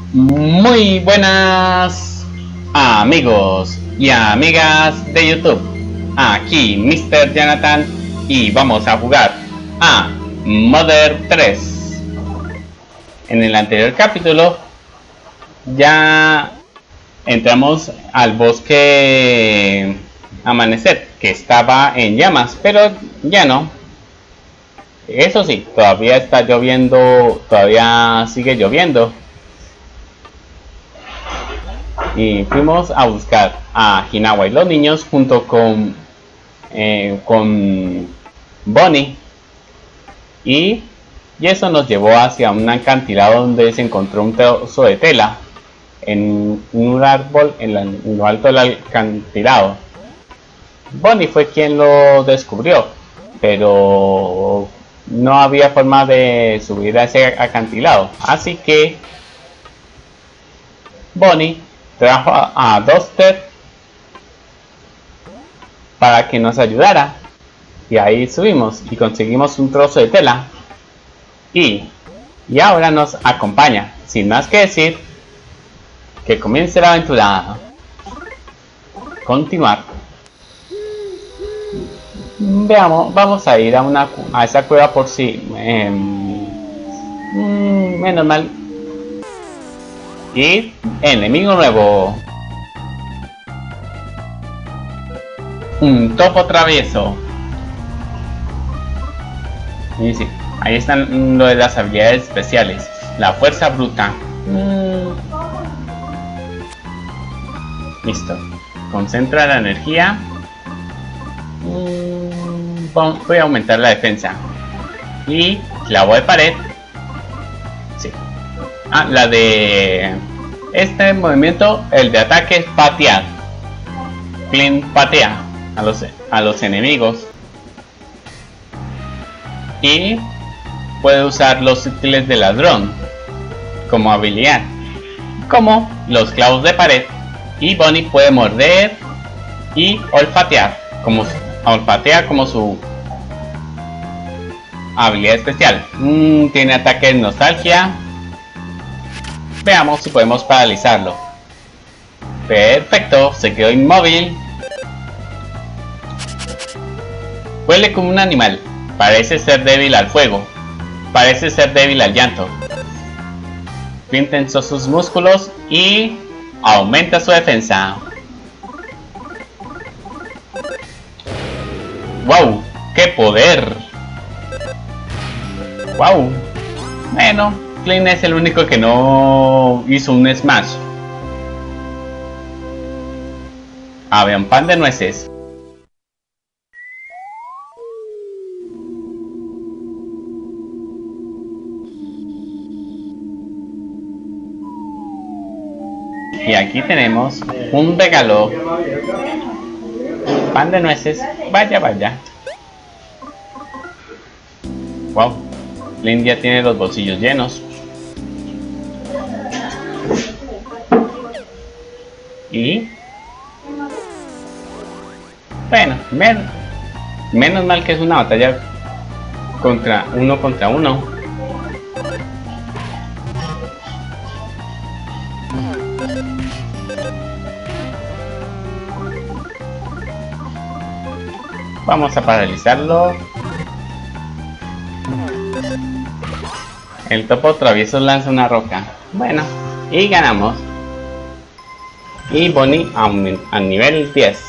Muy buenas amigos y amigas de YouTube. Aquí Mr. Jonathan y vamos a jugar a Mother 3. En el anterior capítulo ya entramos al bosque Amanecer, que estaba en llamas, pero ya no. Eso sí, todavía está lloviendo, todavía sigue lloviendo. Y fuimos a buscar a Hinawa y los niños junto con Bonnie, y eso nos llevó hacia un acantilado donde se encontró un trozo de tela en un árbol en lo alto del acantilado. Bonnie fue quien lo descubrió, pero no había forma de subir a ese acantilado, así que Bonnie trajo a Duster para que nos ayudara, y ahí subimos y conseguimos un trozo de tela y ahora nos acompaña. Sin más que decir, que comience la aventura. Continuar. Veamos, vamos a ir a esa cueva por si menos mal. Y enemigo nuevo. Un topo travieso. Y sí, ahí están lo de las habilidades especiales. La fuerza bruta. Listo. Concentra la energía. Voy a aumentar la defensa. Y clavo de pared. Sí. La de este movimiento, el de ataque, es patear. Flynn patea a los enemigos. Y puede usar los útiles de ladrón como habilidad, como los clavos de pared. Y Bonnie puede morder y olfatear como su habilidad especial. Tiene ataque de nostalgia. Veamos si podemos paralizarlo. Perfecto, se quedó inmóvil. Huele como un animal. Parece ser débil al fuego. Parece ser débil al llanto. Flynn tensó sus músculos y aumenta su defensa. ¡Wow! ¡Qué poder! ¡Wow! Bueno, Flynn es el único que no hizo un smash. Había un pan de nueces. Y aquí tenemos un regalo. Pan de nueces. Vaya, vaya. Wow. Flynn ya tiene los bolsillos llenos. Y bueno, menos mal que es una batalla contra uno. Vamos a paralizarlo. El topo travieso lanza una roca. Bueno, y ganamos. Y Bonnie a nivel 10.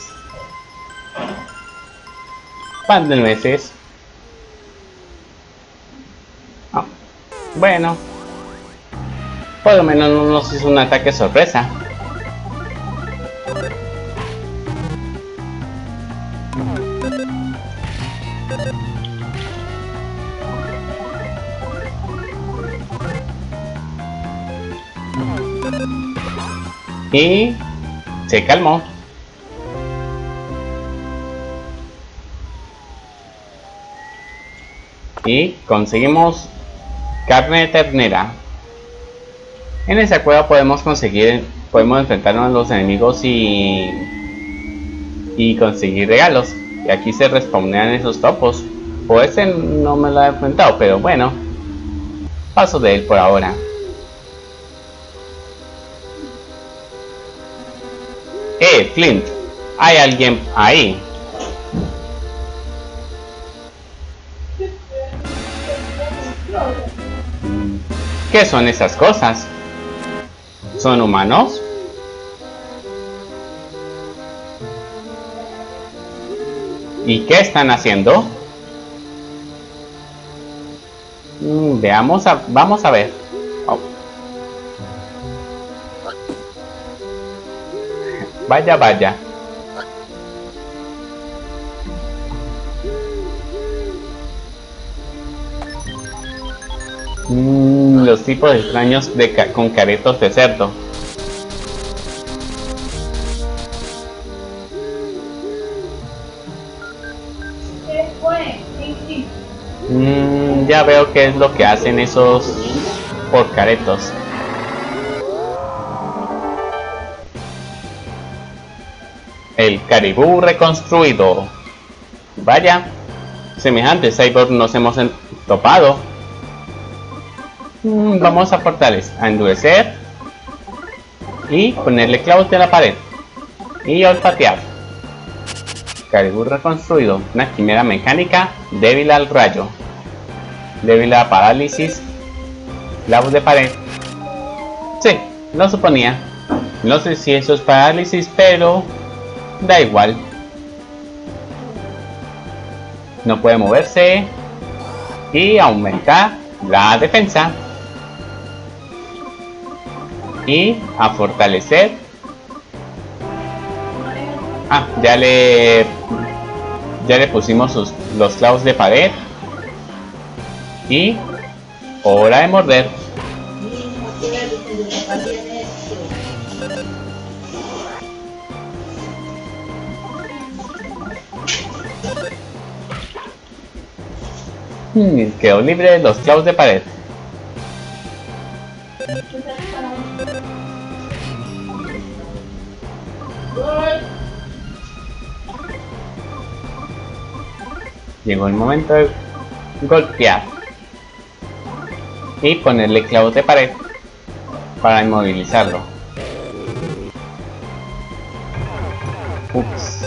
Pan de nueces. Bueno, por lo menos no nos hizo un ataque sorpresa. Y se calmó. Y conseguimos carne de ternera. En esa cueva podemos enfrentarnos a los enemigos y conseguir regalos. Y aquí se respawnean esos topos. O ese no me lo he enfrentado, pero bueno, paso de él por ahora. Flint! Hay alguien ahí. ¿Qué son esas cosas? ¿Son humanos? ¿Y qué están haciendo? Vamos a ver. Oh. Vaya, vaya. Los tipos extraños con caretos de cerdo. Ya veo qué es lo que hacen esos porcaretos. El caribú reconstruido. Vaya, semejantes cyborg nos hemos topado. Vamos a a endurecer y ponerle clavos de la pared y olfatear. Caribú reconstruido, una quimera mecánica débil al rayo, débil a parálisis, clavos de pared. Sí, lo suponía. No sé si eso es parálisis, pero da igual. No puede moverse y aumenta la defensa. Y a fortalecer. Ya le pusimos los clavos de pared. Y hora de morder. Quedó libre de los clavos de pared. Llegó el momento de golpear y ponerle clavos de pared para inmovilizarlo. Ups.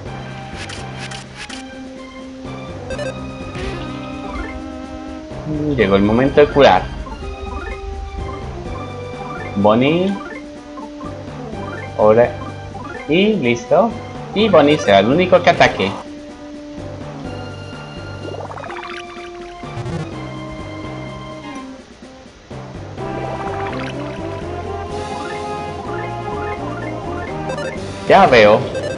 Llegó el momento de curar. Bonnie. Ahora. Y listo. Y Bonnie será el único que ataque. Ya veo.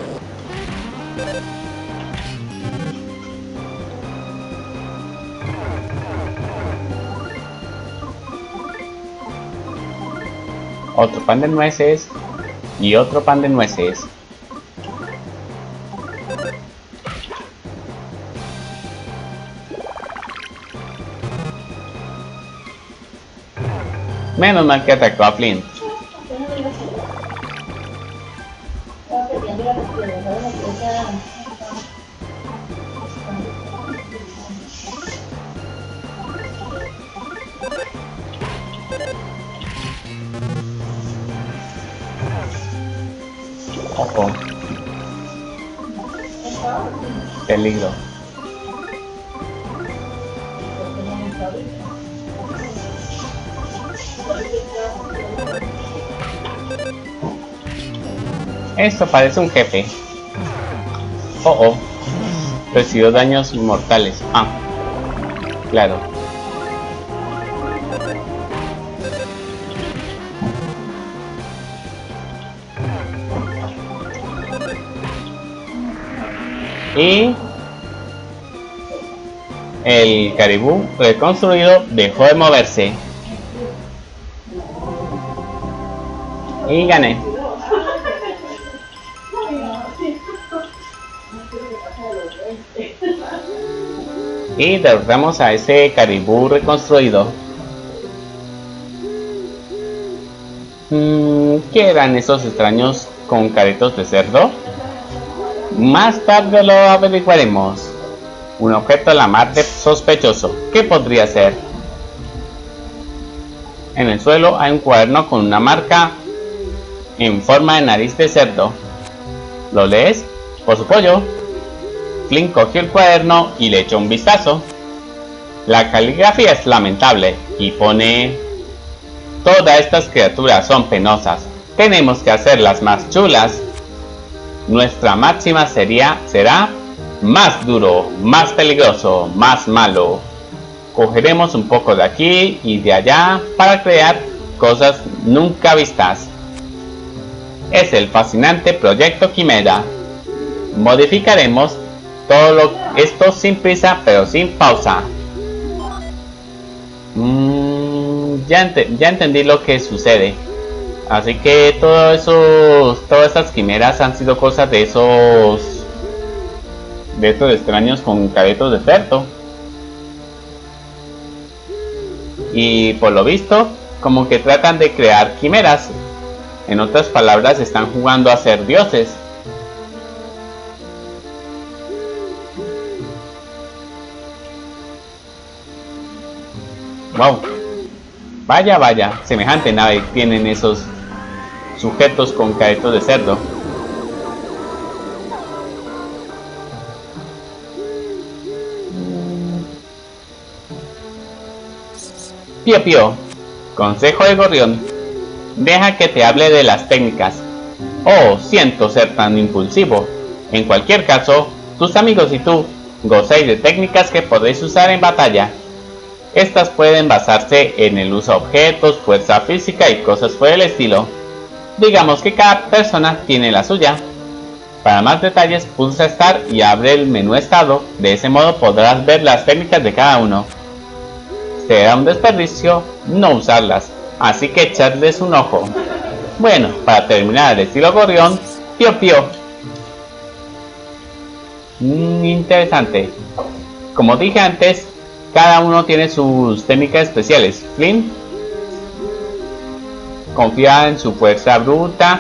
Otro pan de nueces y otro pan de nueces. Menos mal que atacó a Flint. Ojo. Peligro. Esto parece un jefe. Oh. Recibió daños mortales. Claro. Y el caribú reconstruido dejó de moverse. Y gané. Y derrotamos a ese caribú reconstruido. ¿Qué eran esos extraños con caretos de cerdo? Más tarde lo averiguaremos. Un objeto a la mar de sospechoso. ¿Qué podría ser? En el suelo hay un cuaderno con una marca en forma de nariz de cerdo. ¿Lo lees? Por su pollo. Flynn cogió el cuaderno y le echó un vistazo. La caligrafía es lamentable y pone: todas estas criaturas son penosas. Tenemos que hacerlas más chulas. Nuestra máxima será más duro, más peligroso, más malo. Cogeremos un poco de aquí y de allá para crear cosas nunca vistas. Es el fascinante proyecto Quimera. Modificaremos todo esto sin prisa pero sin pausa. Ya entendí lo que sucede. Así que todas estas quimeras han sido cosas de estos extraños con caretos de cerdo. Y por lo visto, como que tratan de crear quimeras. En otras palabras, están jugando a ser dioses. Wow. Vaya, semejante nave tienen esos sujetos con caretos de cerdo. Pío Pío, consejo de Gorrión, deja que te hable de las técnicas. Oh, siento ser tan impulsivo. En cualquier caso, tus amigos y tú gozáis de técnicas que podéis usar en batalla. Estas pueden basarse en el uso de objetos, fuerza física y cosas por el estilo. Digamos que cada persona tiene la suya. Para más detalles, pulsa Start y abre el menú Estado. De ese modo podrás ver las técnicas de cada uno. Será un desperdicio no usarlas, así que echadles un ojo. Bueno, para terminar el estilo Gorrión, Pío Pío. Interesante. Como dije antes, cada uno tiene sus técnicas especiales. Flynn confía en su fuerza bruta.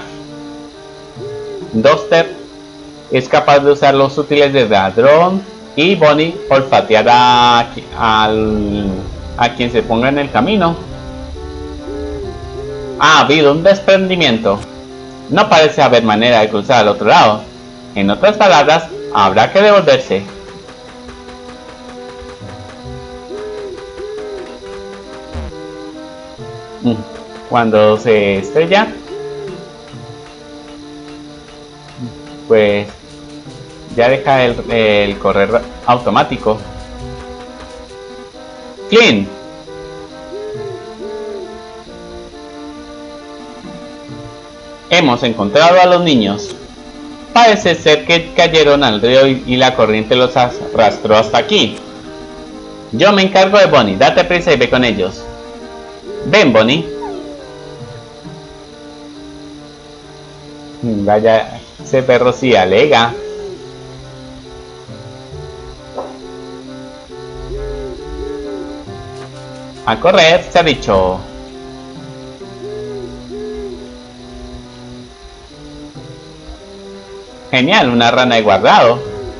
Duster es capaz de usar los útiles de ladrón. Y Bonnie olfatear a quien se ponga en el camino. Ha habido un desprendimiento. No parece haber manera de cruzar al otro lado. En otras palabras, habrá que devolverse. Cuando se estrella, pues ya deja el correr automático. Flynn, hemos encontrado a los niños. Parece ser que cayeron al río y la corriente los arrastró hasta aquí. Yo me encargo de Bonnie. Date prisa y ve con ellos. Ven, Bonnie. Vaya, ese perro sí alega. A correr, se ha dicho. Genial, una rana de guardado.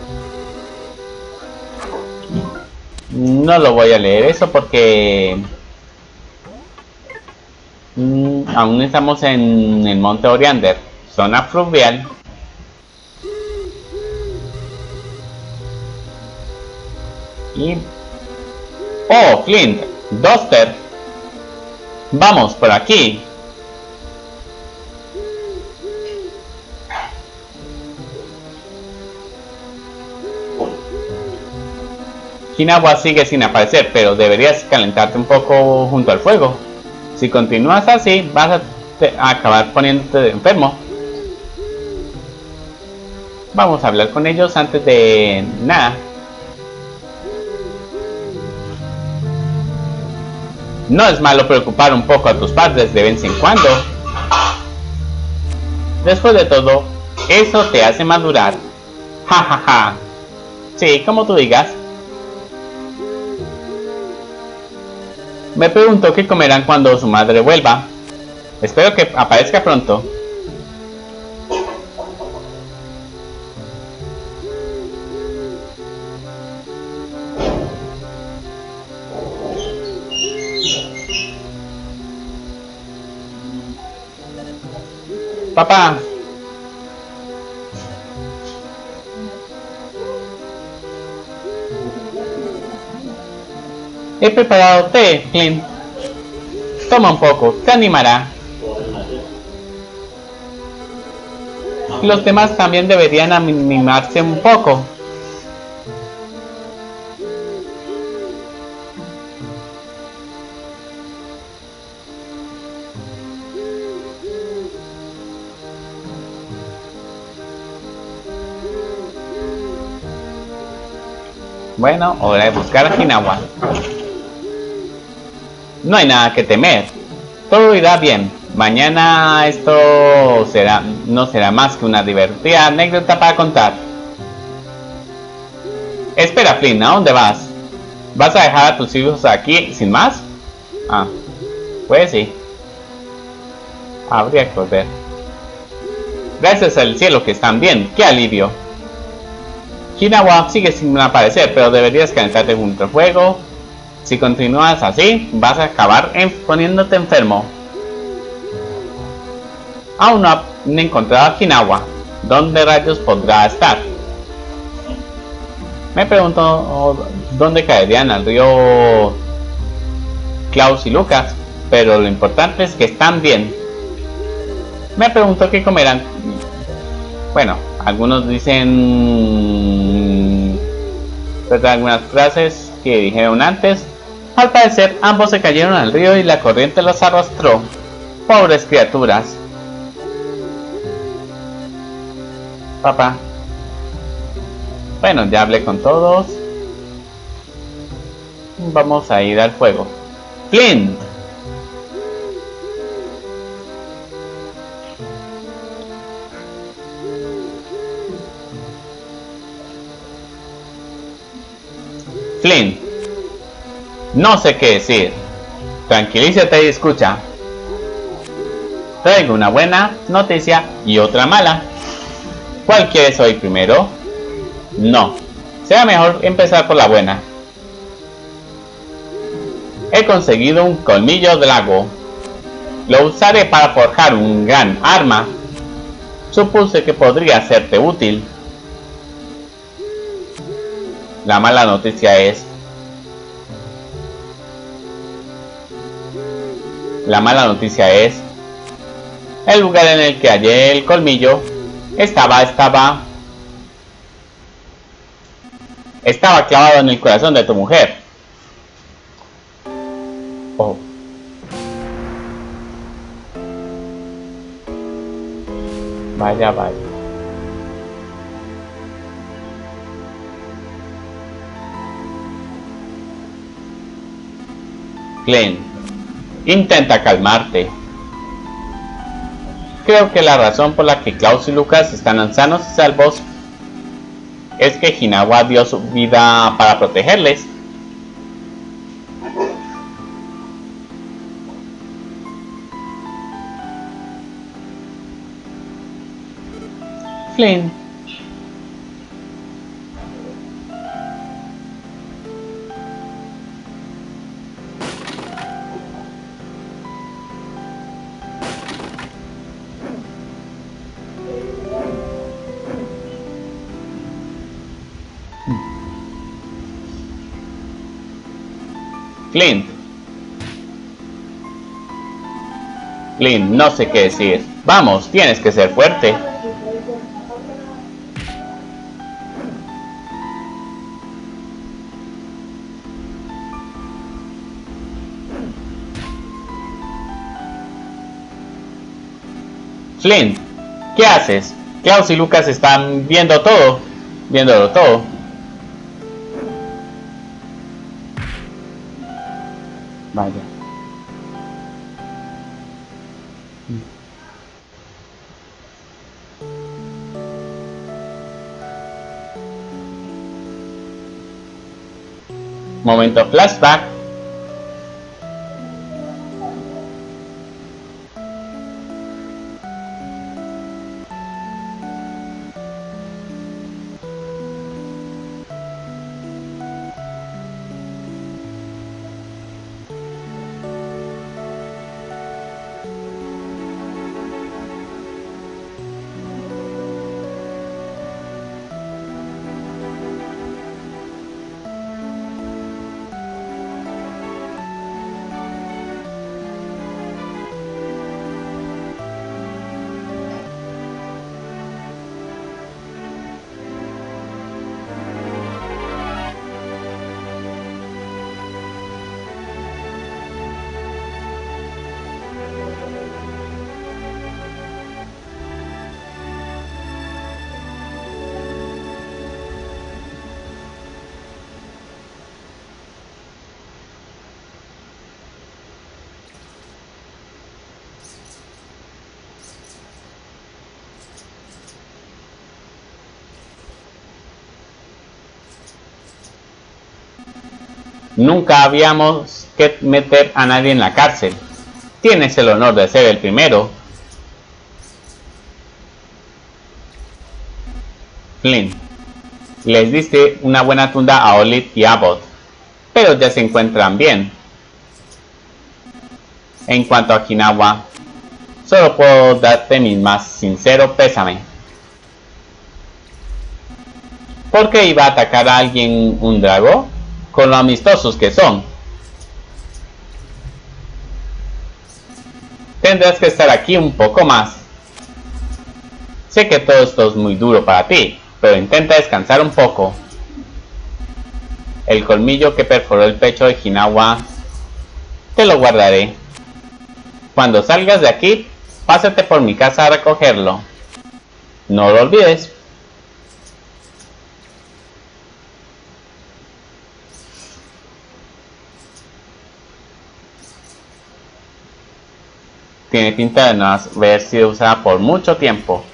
No lo voy a leer eso porque aún estamos en el monte Oriander, zona fluvial. Y oh, Flint, Duster, vamos por aquí. Kinawa sigue sin aparecer, pero deberías calentarte un poco junto al fuego. Si continúas así, vas a acabar poniéndote enfermo. Vamos a hablar con ellos antes de nada. No es malo preocupar un poco a tus padres de vez en cuando. Después de todo, eso te hace madurar. Ja ja ja. Sí, como tú digas. Me pregunto qué comerán cuando su madre vuelva. Espero que aparezca pronto. Papá. He preparado té, Flynn. Toma un poco, te animará. Los demás también deberían animarse un poco. Bueno, hora de buscar a Hinawa. No hay nada que temer. Todo irá bien. Mañana esto no será más que una divertida anécdota para contar. Espera, Flynn, ¿a dónde vas? ¿Vas a dejar a tus hijos aquí sin más? Ah, pues sí. Habría que volver. Gracias al cielo que están bien. ¡Qué alivio! Hinawa sigue sin aparecer, pero deberías calentarte junto al fuego. Si continúas así, vas a acabar poniéndote enfermo. Aún no han encontrado a Hinawa. ¿Dónde rayos podrá estar? Me pregunto dónde caerían al río Klaus y Lucas, pero lo importante es que están bien. Me pregunto qué comerán. Bueno, algunos dicen algunas frases que dijeron antes. Al parecer ambos se cayeron al río y la corriente los arrastró. Pobres criaturas. Papá. Bueno, ya hablé con todos. Vamos a ir al fuego. Flynn. Flynn. No sé qué decir. Tranquilízate y escucha. Traigo una buena noticia y otra mala. ¿Cuál quieres oír primero? No. Será mejor empezar por la buena. He conseguido un colmillo de lago. Lo usaré para forjar un gran arma. Supuse que podría serte útil. La mala noticia es... el lugar en el que hallé el colmillo estaba clavado en el corazón de tu mujer. Oh. Vaya, vaya. Glenn, intenta calmarte. Creo que la razón por la que Klaus y Lucas están sanos y salvos es que Hinawa dio su vida para protegerles. Flynn. Flynn. Flynn, no sé qué decir. Vamos, tienes que ser fuerte. Flynn, ¿qué haces? Klaus y Lucas están viéndolo todo. Vaya. Momento flashback. Nunca habíamos que meter a nadie en la cárcel. Tienes el honor de ser el primero. Flynn, les diste una buena tunda a Olive y Abbott, pero ya se encuentran bien. En cuanto a Kinawa, solo puedo darte mi más sincero pésame. ¿Por qué iba a atacar a alguien un drago? Con lo amistosos que son. Tendrás que estar aquí un poco más. Sé que todo esto es muy duro para ti, pero intenta descansar un poco. El colmillo que perforó el pecho de Kinawa te lo guardaré. Cuando salgas de aquí, pásate por mi casa a recogerlo. No lo olvides. Tiene pinta de no haber sido usada por mucho tiempo.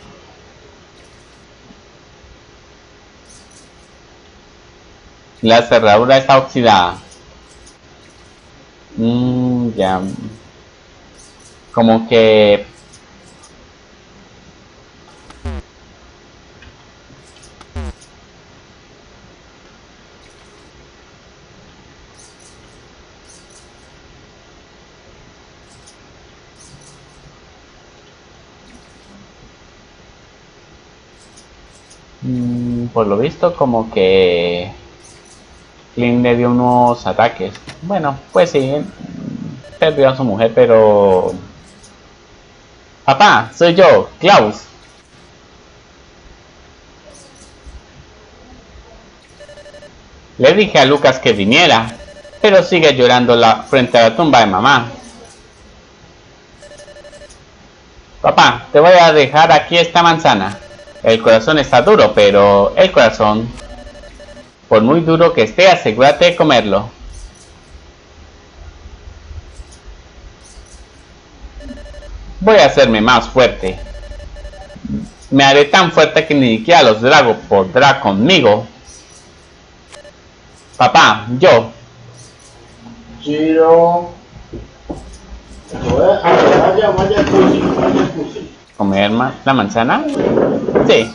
La cerradura está oxidada. Ya. Como que... por lo visto como que Flynn le dio unos ataques. Bueno, pues sí, perdió a su mujer, pero... Papá, soy yo, Klaus. Le dije a Lucas que viniera, pero sigue llorando frente a la tumba de mamá. Papá, te voy a dejar aquí esta manzana. El corazón está duro, pero el corazón, por muy duro que esté, asegúrate de comerlo. Voy a hacerme más fuerte. Me haré tan fuerte que ni siquiera los dragos podrán conmigo. Papá, yo. Giro. Vaya, ¿Comer la manzana? Sí.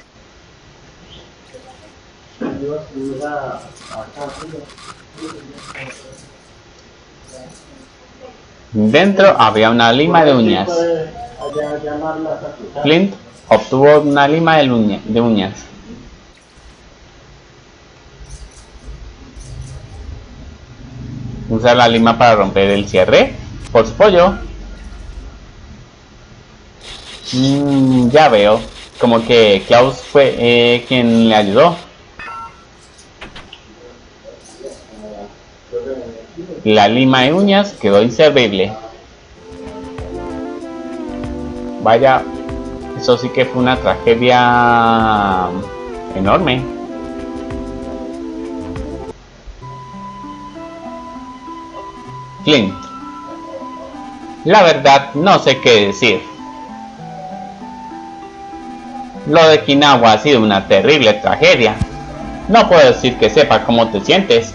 Dentro había una lima de uñas. Flint obtuvo una lima de uñas. Usa la lima para romper el cierre. Por su pollo. Ya veo. Como que Klaus fue quien le ayudó. La lima de uñas quedó inservible. Vaya, eso sí que fue una tragedia enorme. Flint. La verdad, no sé qué decir. Lo de Kinawa ha sido una terrible tragedia. No puedo decir que sepa cómo te sientes.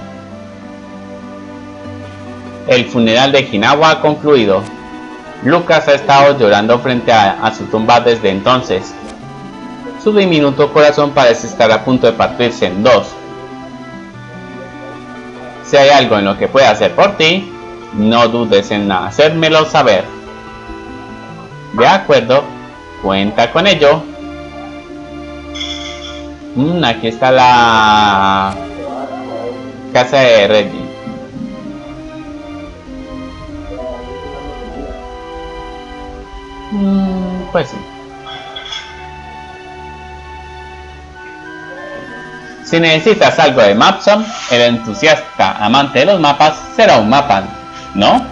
El funeral de Kinawa ha concluido. Lucas ha estado llorando frente a su tumba desde entonces. Su diminuto corazón parece estar a punto de partirse en dos. Si hay algo en lo que pueda hacer por ti, no dudes en hacérmelo saber. De acuerdo, cuenta con ello. Aquí está la casa de Reggie. Pues sí. Si necesitas algo de Mapsom, el entusiasta amante de los mapas será un mapa, ¿no?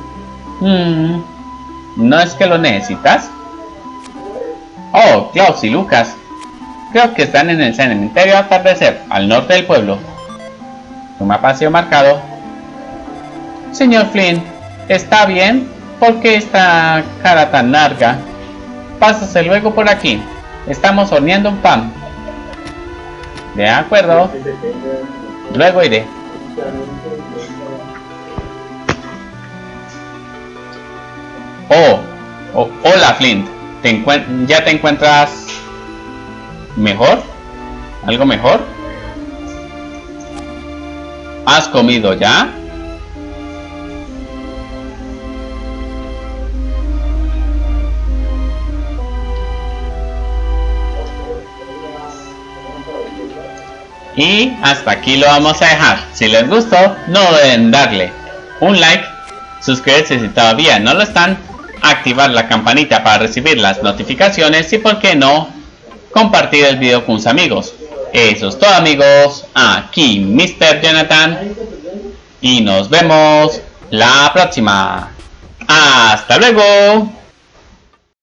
¿No es que lo necesitas? Oh, Klaus y Lucas. Creo que están en el cementerio atardecer, al norte del pueblo. Tu mapa ha sido marcado. Señor Flynn, ¿está bien? ¿Por qué esta cara tan larga? Pásase luego por aquí. Estamos horneando un pan. De acuerdo. Luego iré. Hola Flint, ¿ya te encuentras mejor? ¿Algo mejor? ¿Has comido ya? Y hasta aquí lo vamos a dejar. Si les gustó, no deben darle un like, suscribirse si todavía no lo están, activar la campanita para recibir las notificaciones y, por qué no, compartir el video con sus amigos. Eso es todo, amigos. Aquí Mr. Jonathan y nos vemos la próxima. ¡Hasta luego!